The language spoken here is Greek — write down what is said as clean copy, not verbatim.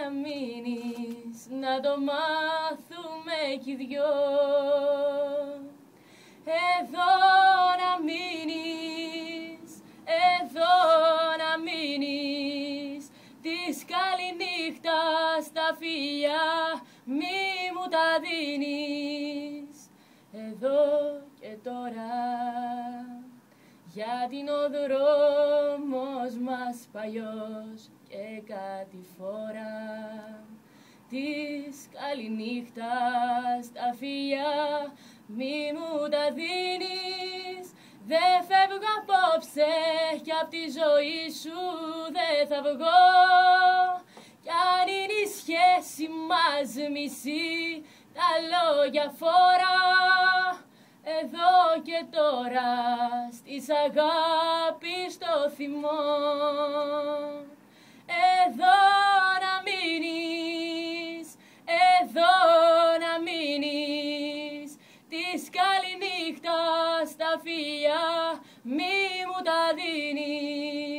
να μείνεις, να το μάθουμε κι οι δυο. Εδώ να μείνεις, εδώ να μείνεις, της καληνύχτας τα φιλιά μη μου τα δίνεις. Εδώ και τώρα, γιατί είναι ο δρόμος μας παλιός και κατηφόρα. Της καληνύχτας τα φιλιά μη μου τα δίνεις. Δε φεύγω απόψε κι απ' τη ζωή σου δε θα βγω. Κι αν είναι η σχέση μας μισή, τα λόγια φορά. Εδώ και τώρα, στις αγάπης το θυμό. Εδώ να μείνεις, εδώ να μείνεις, της καληνύχτας τα φιλιά μη μου τα δίνεις.